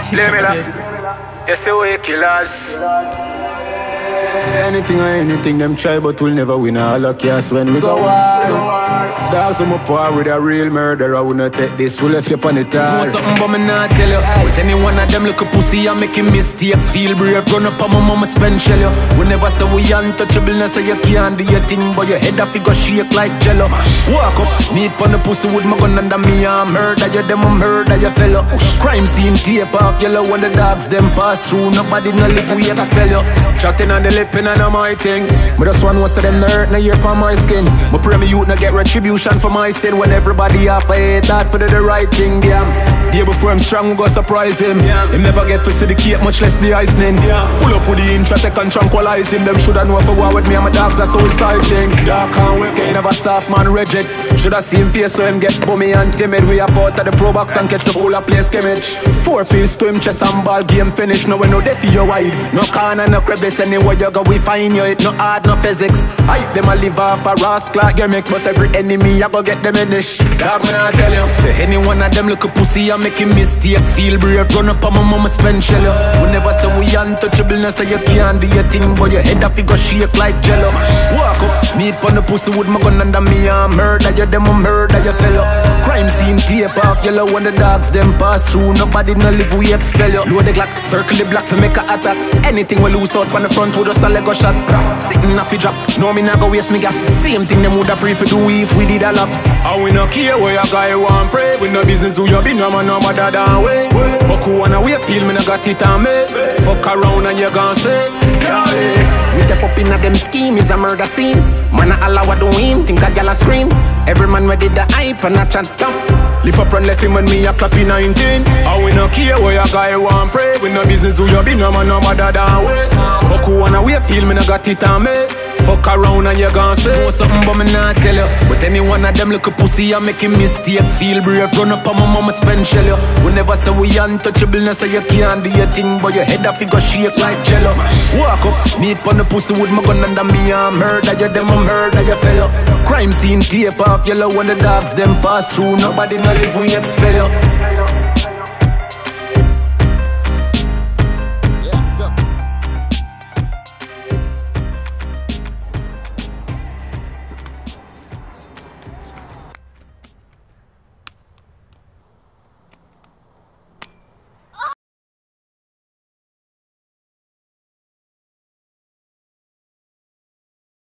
Play me like, you say we killers. Anything or anything them try, but we'll never win all of chaos when we go war. Dogs I'm up for with a real murderer. I wouldn't take this, we'll left you on the tar. Know something but me not tell you. With any one of them look a pussy and make a mistake. Feel brave, run up on my mama spend shell you. We never say we untouchable, so you can't do your thing, but your head up, you go shake like jello. Walk up, meet on the pussy with my gun under me and murder you, them a murder you fellow. Crime scene tape off yellow when the dogs them pass through. Nobody no live, we expel you. Chatting on the lip and I know my thing. But just one was of them hurt na year upon my skin. My pray me youth na get retribution for my sin. When everybody half I hate that for the right thing, damn. Day before I'm strong, we go surprise him. Him never get to see the cake, much less the icing. Pull up with the intro, take and tranquilize him. Them shoulda know for war with me and my dogs, that's so exciting. Dark and wicked, never soft man reject. Shoulda seen face so him get bummy and timid. We are out of the pro box and catch the full of play scrimmage. 4 piece to him, chest and ball, game finish. Now we know that for your wide. No corner, no crevice, anywhere you go we find you. It no hard, no physics. Hype them a live off a rascal gimmick. But every enemy I go get them in this. Dog when I tell you, say any one of them look a pussy and make a mistake. Feel brave, run up on my mama spend shell you. We never say we untouchable, so you can't do your thing, but your head up you go shake like jello. Walk up, meet on the pussy with my gun under me and murder you, them a murder you fellow. Crime scene tape off yellow when the dogs them pass through. Nobody no live, we expel you. Load the Glock, circle the block for make a attack. Anything we lose out on the front with us a Lego shot. Sitting off the drop, no me not go waste me gas. Same thing them woulda pray for do if we did a laps. And we no care where your guy want pray. We no business who you be, no man no matter than way. But who wanna wait feel me no got it on me. Fuck around and you gon' say, yeah, yeah. We step up in a them scheme is a murder scene. Man a allow a doing, think a gal a scream. Every man ready the hype and a chat tough. Lift up and left him when me a clap in 19. And we no care where your guy want pray. We no business who you be, no man no matter than way. But who wanna wait feel me no got it on me. Fuck around and you gon' say know something but me not tell you. But any one of them look a pussy and make a mistake. Feel brave, run up on my mama spend shell you. We never say we untouchable, so you can't do your thing, but your head up you go shake like jello. Walk up, meet on the pussy with my gun under me and murder you, them a murder you fellow. Crime scene tape off yellow when the dogs them pass through. Nobody no live, we expel you.